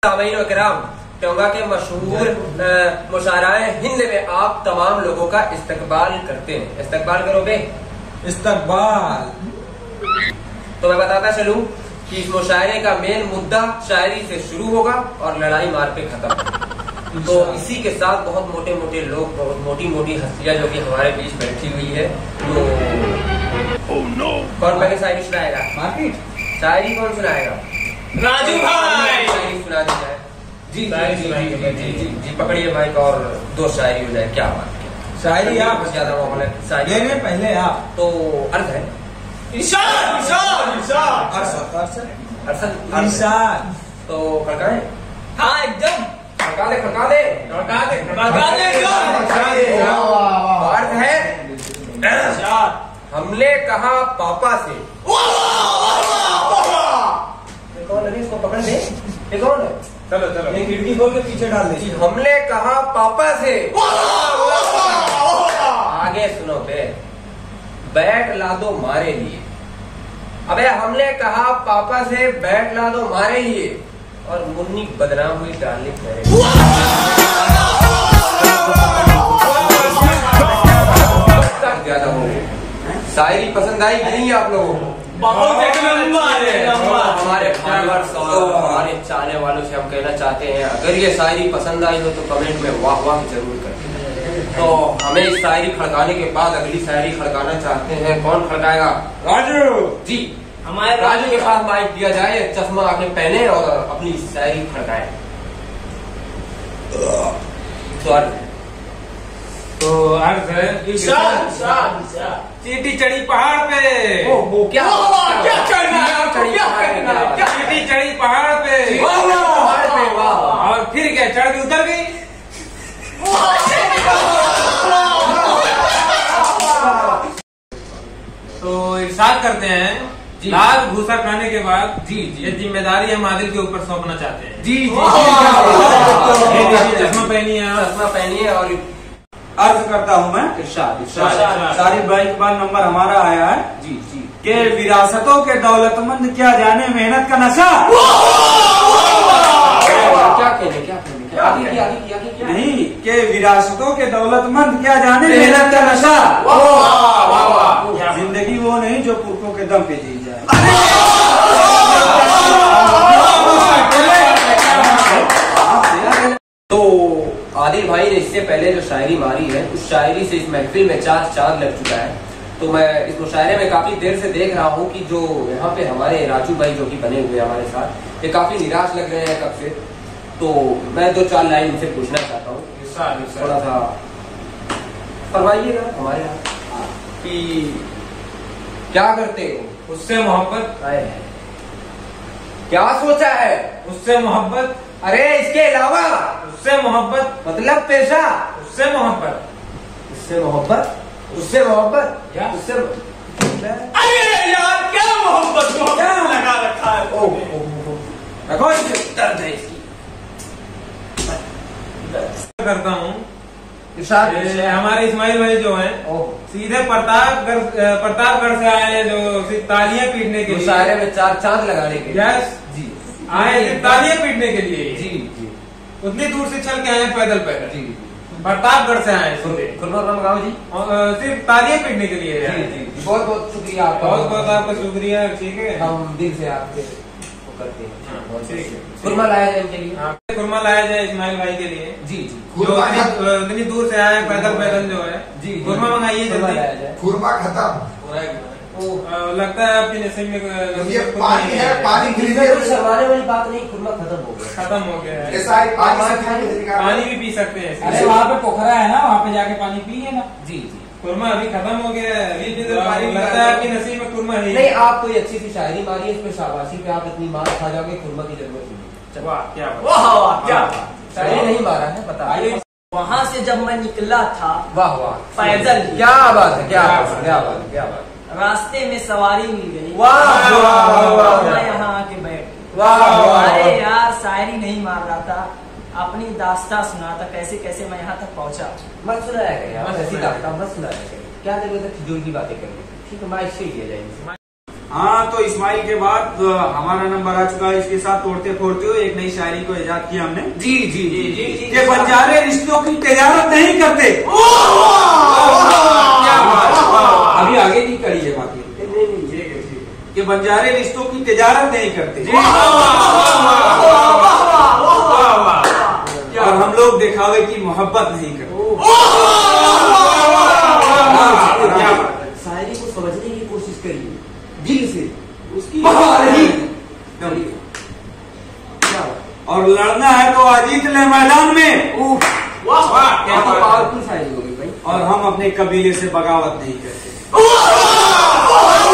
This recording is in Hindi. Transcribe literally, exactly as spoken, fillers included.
सामीन-ओ-किराम, कहूँगा कि मशहूर मुशायरे हिंद में आप तमाम लोगों का इस्तकबाल करते हैं। इस्तकबाल करोगे? इस्तकबाल। तो मैं बताता चलूं कि इस मुशायरे का मेन मुद्दा शायरी से शुरू होगा और लड़ाई मार पे खत्म। तो इसी के साथ बहुत मोटे मोटे लोग, बहुत मोटी मोटी हस्तियां जो कि हमारे बीच बैठी हुई है। तो oh, no. कौन पहले शायरी सुनाएगा? मार्केट शायरी कौन सुनाएगा? राजू भाई शायरी सुना दी जाए। जी जी जी जी जी जी जी पकड़िए माइक और दो शायरी हो जाए। क्या बात है, शायरी आप ज्यादा मामला शायरी में पहले आप। तो अर्थ है इरशाद इरशाद इरशाद अरशद अरशद इरशाद। तो खड़काए, हाँ एकदम खड़का दे खड़का दे खड़का दे खड़का दे एकदम। अर्थ है इरशाद। हमने कहा पापा से। ये कौन है? इसको पकड़ ले। ये कौन है? चलो चलो ये खिड़की खोल के पीछे डाल दे। हमने कहा पापा से। आगे सुनो बे, बैट ला दो मारे लिए। अबे हमने कहा पापा से बैट ला दो मारे लिए, और मुन्नी बदनाम हुई डार्लिंग मेरे। ज्यादा हो शायरी पसंद आई कि नहीं आप लोगों को? बहुत एक नंबर है। हमारे फॉलोअर्स और हमारे चाहने वालों से हम कहना चाहते हैं, अगर ये शायरी पसंद आई हो तो कमेंट में वाह वाह जरूर करें। तो हमें इस शायरी खड़काने के बाद अगली शायरी खड़काना चाहते हैं। कौन खड़काएगा? राजू जी। हमारे राजू के पास माइक दिया जाए, चश्मा आके पहने और अपनी शायरी खड़काए। तो अर्थ है इरशाद इरशाद इरशाद। चींटी चढ़ी पहाड़ पे। ओ वो क्या क्या करना है? क्या करना है? क्या चींटी चढ़ी पहाड़ पे। पहाड़ पे, वाह। और फिर क्या, चढ़ के उतर गई। तो इरशाद करते हैं, लाल भूसा खाने के बाद जी ये जिम्मेदारी हम आदिल के ऊपर सौंपना चाहते हैं। जी जी चश्मा पहनिए, चश्मा पहनिए और अर्ज करता हूँ मैं। इरशाद इरशाद। सारी बाइक बार नंबर हमारा आया है जी जी के विरासतों के दौलतमंद क्या जाने मेहनत का नशा। क्या कहने क्या कहने आगे की आगे की आगे की नहीं, के विरासतों के दौलतमंद क्या जाने मेहनत का नशा। जिंदगी वो नहीं जो पुरखों के दम पे जी जाए। तो आदिल भाई ने इससे पहले जो शायरी मारी है, उस शायरी से इस महफिल में चार चांद लग चुका है। तो मैं इस मुशायरे में काफी देर से देख रहा हूँ कि जो यहाँ पे हमारे राजू भाई जो कि बने हुए हमारे साथ, ये काफी निराश लग रहे हैं कब से। तो मैं दो चार लाइन इनसे पूछना चाहता हूँ, थोड़ा सा फरमाइएगा हमारे यहाँ कि क्या करते हो? उससे मोहब्बत। क्या सोचा है? उससे मोहब्बत। अरे इसके अलावा? उससे मोहब्बत। मतलब पेशा? उससे मोहब्बत। उससे मोहब्बत? उससे मोहब्बत? क्या? उससे अरे यार क्या मोहब्बत को क्या लगा रखा है? ओ, ओ, ओ, रखो दर्द है इसकी। करता हूँ हमारे इस्माइल भाई जो हैं सीधे प्रतापगढ़ प्रतापगढ़ से आए हैं, जो सिर्फ तालियां पीटने के लिए। मुशायरे में चार चांद लगाने के लिए। यस जी आए सिर्फ तालियां पीटने के लिए। जी जी उतनी दूर से चल के आए पैदल पैदल। जी प्रतापगढ़ से आए सीधे। खुरमाराम गाँव जी। और, अ, सिर्फ तालियां पीटने के लिए। जी जी बहुत बहुत शुक्रिया आपका। बहुत बहुत आपका शुक्रिया। ठीक है, हम दिल से आपके वो करते हैं। ठीक है। खुरमा लाया जाए इनके लिए। खुरमा लाया जाए इस्माइल भाई के लिए। जी जी जो इतनी दूर से आए पैदल पैदल जो है। जी खुरमा मंगाइए जल्दी। खुरमा खत्म। लगता है आपके नसीब में ये पानी है, पानी शर्माने वाली बात नहीं, खुरमा खत्म हो गया। खत्म हो गया है। ऐसा है, पानी पानी भी पी सकते हैं। अरे वहाँ पे पोखरा है ना, वहाँ पे जाके पानी पिए ना। जी जी खुरमा अभी खत्म हो गया है। अभी लगता है आपके नसीब में खुरमा है। नहीं, आप कोई अच्छी सी शायरी मारिए, इस पे शाबाशी पे आप इतनी मार खा जाओगे, खुरमा की जरूरत नहीं। वाह क्या वाह क्या शायरी नहीं मारा है, बता। वहाँ से जब मैं निकला था वाह वाह पैदल, क्या बात है, क्या बात है, क्या बात है, क्या बात है। रास्ते में सवारी मिल गई। वाह वाह मैं यहाँ आके बैठ। वाह। अरे यार शायरी नहीं मार रहा था, अपनी दास्तां सुना था, कैसे कैसे मैं यहाँ तक पहुँचा। मत सुनाया करिए, ऐसी दास्तां मत सुनाया करिए। क्या जरूरत है फिजूल की बातें करने की। ठीक है, माइक से लिया जाएंगे। हाँ, तो इस्माइल के बाद अ, हमारा नंबर आ चुका है। इसके साथ तोड़ते फोड़ते हुए एक नई शायरी को इजाद किया हमने। जी जी जी जी जी कि बंजारे रिश्तों की तजारत नहीं करते। क्या बात। अभी आगे की कड़ी है बाकी कि बंजारे रिश्तों की तजारत नहीं करते और हम लोग दिखावे की मोहब्बत नहीं करते। शायरी को समझने की कोशिश करिए दिल से, उसकी और लड़ना है तो आ जीत ले मैदान में। क्या पावरफुल शायरी हो गई भाई। और हम अपने कबीले से बगावत नहीं करते।